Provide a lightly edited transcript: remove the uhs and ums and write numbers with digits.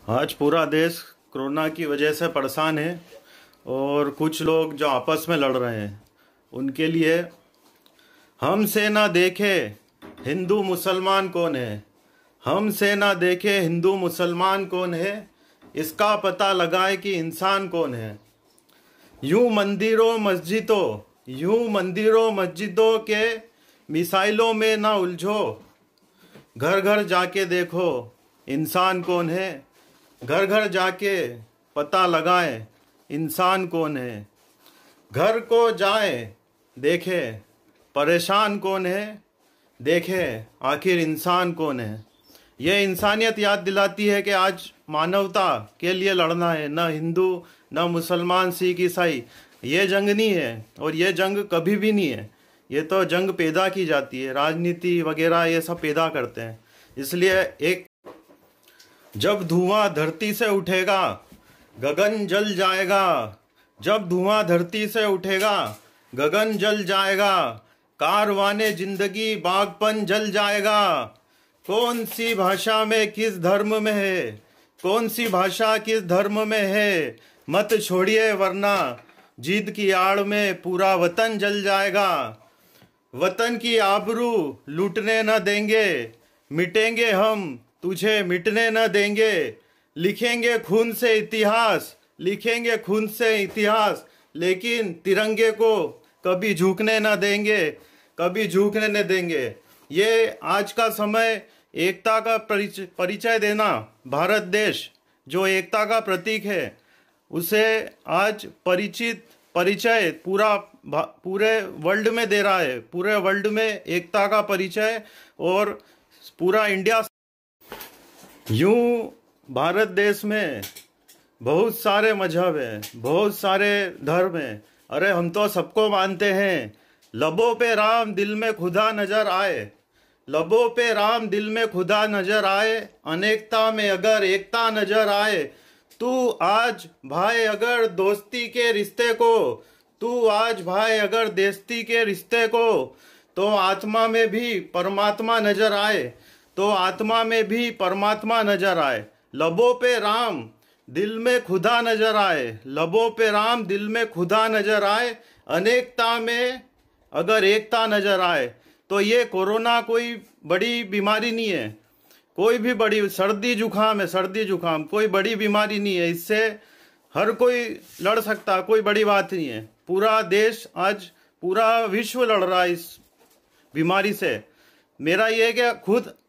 आज पूरा देश कोरोना की वजह से परेशान है और कुछ लोग जो आपस में लड़ रहे हैं उनके लिए हमसे ना देखे हिंदू मुसलमान कौन है, हमसे ना देखे हिंदू मुसलमान कौन है, इसका पता लगाए कि इंसान कौन है। यूं मंदिरों मस्जिदों के मिसाइलों में ना उलझो, घर घर जाके देखो इंसान कौन है, घर घर जाके पता लगाए इंसान कौन है। घर को जाए देखे परेशान कौन है, देखे आखिर इंसान कौन है। यह इंसानियत याद दिलाती है कि आज मानवता के लिए लड़ना है, न हिंदू न मुसलमान सिख ईसाई। ये जंग नहीं है और ये जंग कभी भी नहीं है। ये तो जंग पैदा की जाती है, राजनीति वगैरह ये सब पैदा करते हैं। इसलिए एक जब धुआं धरती से उठेगा गगन जल जाएगा, जब धुआं धरती से उठेगा गगन जल जाएगा, कारवाने जिंदगी बागपन जल जाएगा। कौन सी भाषा में किस धर्म में है, कौन सी भाषा किस धर्म में है, मत छोड़िए वरना जिद की आड़ में पूरा वतन जल जाएगा। वतन की आबरू लूटने न देंगे, मिटेंगे हम तुझे मिटने न देंगे। लिखेंगे खून से इतिहास, लिखेंगे खून से इतिहास, लेकिन तिरंगे को कभी झुकने न देंगे, कभी झुकने न देंगे। ये आज का समय एकता का परिचय देना, भारत देश जो एकता का प्रतीक है उसे आज परिचय पूरे वर्ल्ड में दे रहा है। पूरे वर्ल्ड में एकता का परिचय और पूरा इंडिया। यूं भारत देश में बहुत सारे मजहब हैं, बहुत सारे धर्म हैं। अरे हम तो सबको मानते हैं। लबों पे राम दिल में खुदा नजर आए, लबों पे राम दिल में खुदा नजर आए, अनेकता में अगर एकता नजर आए। तू आज भाई अगर दोस्ती के रिश्ते को, तू आज भाई अगर दोस्ती के रिश्ते को, तो आत्मा में भी परमात्मा नजर आए, तो आत्मा में भी परमात्मा नजर आए। लबों पे राम दिल में खुदा नजर आए, लबों पे राम दिल में खुदा नजर आए, अनेकता में अगर एकता नजर आए। तो ये कोरोना कोई बड़ी बीमारी नहीं है, कोई भी बड़ी सर्दी जुकाम है, सर्दी जुकाम कोई बड़ी बीमारी नहीं है। इससे हर कोई लड़ सकता, कोई बड़ी बात नहीं है। पूरा देश आज पूरा विश्व लड़ रहा है इस बीमारी से। मेरा ये है कि खुद